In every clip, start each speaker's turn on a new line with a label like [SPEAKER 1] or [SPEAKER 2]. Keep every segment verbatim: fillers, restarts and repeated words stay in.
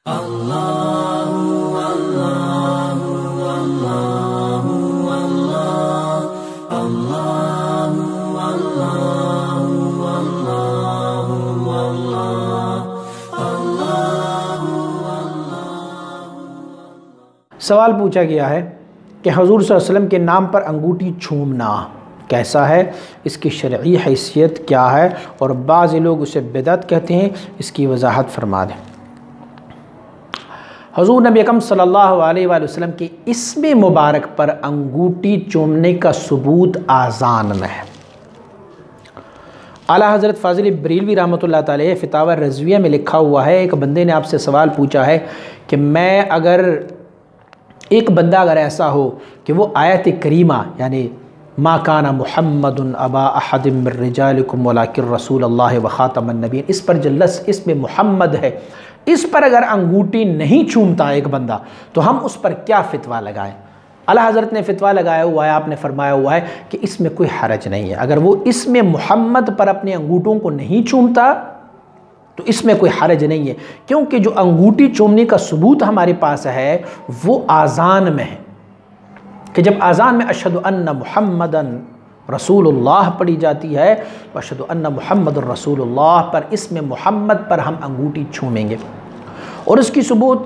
[SPEAKER 1] اللہ اللہ اللہ اللہ اللہ
[SPEAKER 2] سوال پوچھا گیا ہے کہ حضور صلی اللہ علیہ وسلم کے نام پر انگوٹھی چومنا کیسا ہے، اس کی شرعی حیثیت کیا ہے، اور بعض لوگ اسے بدعت کہتے ہیں، اس کی وضاحت فرما دیں۔ حضور نبی اکرم صلی اللہ علیہ وآلہ وسلم کے اسم مبارک پر انگوٹھی چومنے کا ثبوت آذان میں ہے۔ اعلیٰ حضرت فاضل بریلوی رحمۃ اللہ تعالی فتاوی رضویہ میں لکھا ہوا ہے، ایک بندے نے آپ سے سوال پوچھا ہے کہ میں اگر ایک بندہ اگر ایسا ہو کہ وہ آیت کریمہ یعنی ما کان محمد ابا احد من رجالکم ولکن رسول اللہ وخاتم النبیین، اس پر جلس اس میں محمد ہے، اس پر اگر انگوٹھی نہیں چومتا ایک بندہ تو ہم اس پر کیا فتویٰ لگائیں؟ اعلیٰ حضرت نے فتویٰ لگایا ہوا ہے، آپ نے فرمایا ہوا ہے کہ اس میں کوئی حرج نہیں ہے، اگر وہ اس میں محمد پر اپنے انگوٹھوں کو نہیں چومتا تو اس میں کوئی حرج نہیں ہے، کیونکہ جو انگوٹھی چومنے کا ثبوت ہمارے پاس ہے وہ آذان میں ہے کہ جب آذان میں اشہد ان محمدن رسول اللہ پڑھی جاتی ہے تو اشہد ان محمد رسول اللہ پر اس میں محمد پر ہم انگوٹھی چومیں گے، اور اس کی ثبوت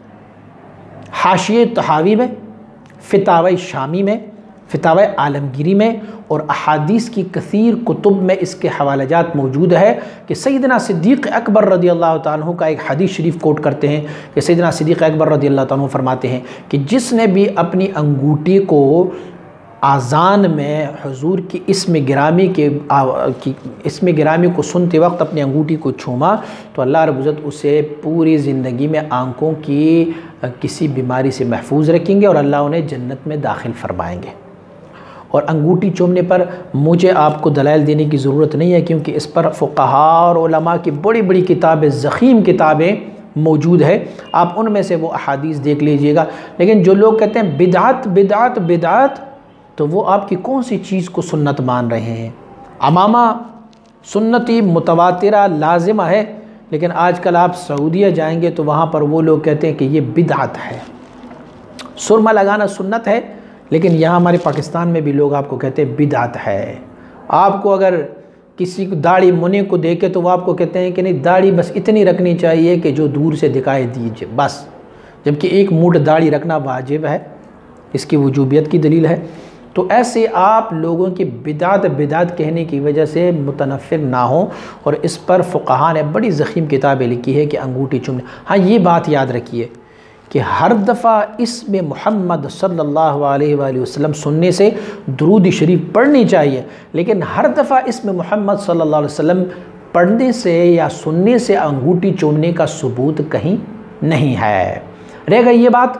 [SPEAKER 2] حاشیہ طحاوی میں، فتاوی شامی میں، فتاوی عالمگیری میں اور احادیث کی کثیر کتب میں اس کے حوالہ جات موجود ہے کہ سیدنا صدیق اکبر رضی اللہ تعالیٰ عنہ کا ایک حدیث شریف کوٹ کرتے ہیں کہ سیدنا صدیق اکبر رضی اللہ تعالیٰ عنہ فرماتے ہیں کہ جس نے بھی اپنی انگوٹھی کو آذان میں حضور کی اسم گرامی کے اسم گرامی کو سنتے وقت اپنی انگوٹھی کو چھوما تو اللہ رب العزت اسے پوری زندگی میں آنکھوں کی کسی بیماری سے محفوظ رکھیں گے اور اللہ انہیں جنت میں داخل فرمائیں گے۔ اور انگوٹھی چومنے پر مجھے آپ کو دلائل دینے کی ضرورت نہیں ہے، کیونکہ اس پر فقہاء اور علماء کی بڑی بڑی کتابیں، ضخیم کتابیں موجود ہے، آپ ان میں سے وہ احادیث دیکھ لیجئے گا۔ لیکن جو لوگ کہتے ہیں بدعت بدعت بدعت، تو وہ آپ کی کون سی چیز کو سنت مان رہے ہیں؟ عمامہ سنتی متواترہ لازمہ ہے، لیکن آج کل آپ سعودیہ جائیں گے تو وہاں پر وہ لوگ کہتے ہیں کہ یہ بدعت ہے۔ سرما لگانا سنت ہے، لیکن یہاں ہمارے پاکستان میں بھی لوگ آپ کو کہتے ہیں بدعت ہے۔ آپ کو اگر کسی کو داڑھی منی کو دیکھے تو وہ آپ کو کہتے ہیں کہ نہیں، داڑھی بس اتنی رکھنی چاہیے کہ جو دور سے دکھائی دیجیے بس، جبکہ ایک موٹھ داڑھی رکھنا واجب ہے، اس کی وجوبیت کی دلیل ہے۔ تو ایسے آپ لوگوں کی بدعت بدعت کہنے کی وجہ سے متنفر نہ ہوں، اور اس پر فقہاء نے بڑی ضخیم کتابیں لکھی ہے کہ انگوٹھی چومنے۔ ہاں یہ بات یاد رکھیے کہ ہر دفعہ اسم محمد صلی اللہ علیہ وآلہ وسلم سننے سے درود شریف پڑھنی چاہیے، لیکن ہر دفعہ اسم محمد صلی اللہ علیہ وسلم پڑھنے سے یا سننے سے انگوٹھی چومنے کا ثبوت کہیں نہیں ہے۔ رہ گئی یہ بات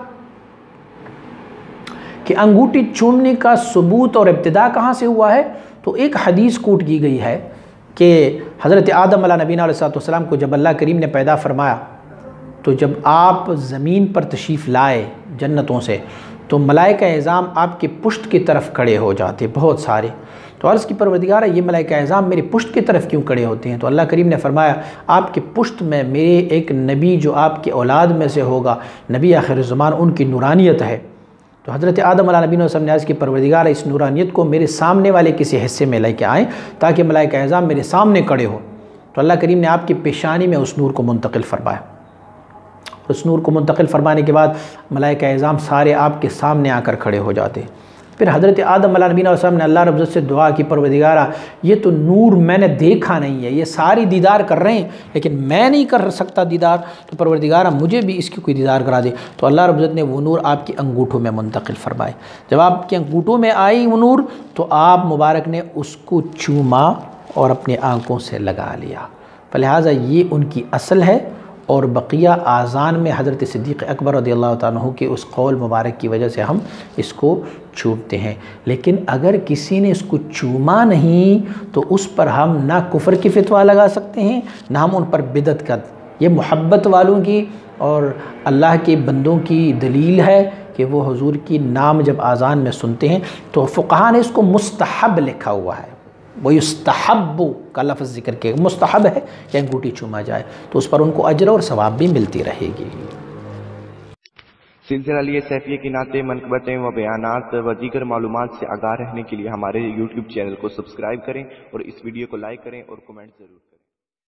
[SPEAKER 2] کہ انگوٹھی چومنے کا ثبوت اور ابتدا کہاں سے ہوا ہے، تو ایک حدیث کوٹ کی گئی ہے کہ حضرت آدم علیہ نبینا علیہ السلام کو جب اللہ کریم نے پیدا فرمایا تو جب آپ زمین پر تشریف لائے جنتوں سے تو ملائکہ اعظام آپ کی پشت کی طرف کھڑے ہو جاتے بہت سارے، تو عرض کی پروردگارہ یہ ملائکہ اعظام میری پشت کی طرف کیوں کھڑے ہوتے ہیں؟ تو اللہ کریم نے فرمایا آپ کی پشت میں میرے ایک نبی جو آپ کی اولاد میں سے ہوگا، نبی آخر الزمان، ان کی نورانیت ہے۔ تو حضرت آدم علیہ نبی نے عرض کی پروردگارہ اس نورانیت کو میرے سامنے والے کسی حصے میں لے کے آئیں تاکہ ملائکہ اعظام میرے سامنے کھڑے ہو۔ تو اللہ کریم نے آپ کی پیشانی میں اس نور کو منتقل فرمایا، اس نور کو منتقل فرمانے کے بعد ملائکہ اعظام سارے آپ کے سامنے آ کر کھڑے ہو جاتے۔ پھر حضرت آدم علیہ نبی نے اللہ رب العزت سے دعا کی، پروردگارہ یہ تو نور میں نے دیکھا نہیں ہے، یہ ساری دیدار کر رہے ہیں لیکن میں نہیں کر سکتا دیدار، تو پروردگارہ مجھے بھی اس کی کوئی دیدار کرا دے۔ تو اللہ رب العزت نے وہ نور آپ کی انگوٹھوں میں منتقل فرمائے۔ جب آپ کی انگوٹھوں میں آئی وہ نور تو آپ مبارک نے اس کو چوما اور اپنی آنکھوں سے لگا لیا، فلہٰذا یہ ان کی اصل ہے، اور بقیہ آذان میں حضرت صدیق اکبر رضی اللہ تعالیٰ عنہ کے اس قول مبارک کی وجہ سے ہم اس کو چومتے ہیں۔ لیکن اگر کسی نے اس کو چوما نہیں تو اس پر ہم نہ کفر کی فتویٰ لگا سکتے ہیں، نہ ہم ان پر بدعت کا۔ یہ محبت والوں کی اور اللہ کے بندوں کی دلیل ہے کہ وہ حضور کی نام جب آذان میں سنتے ہیں تو فقہاء نے اس کو مستحب لکھا ہوا ہے، وَيُسْتَحَبُّ کا لفظ ذکر کے مستحب ہے کہ انگوٹھی چوما جائے، تو اس پر ان کو اجر اور ثواب بھی ملتی رہے گی۔
[SPEAKER 3] سلسلہ علی سیفیہ کی نعتیں، منقبتیں و بیانات و دیگر معلومات سے آگاہ رہنے کے لیے ہمارے یوٹیوب چینل کو سبسکرائب کریں اور اس ویڈیو کو لائک کریں اور کمنٹ ضرور کریں۔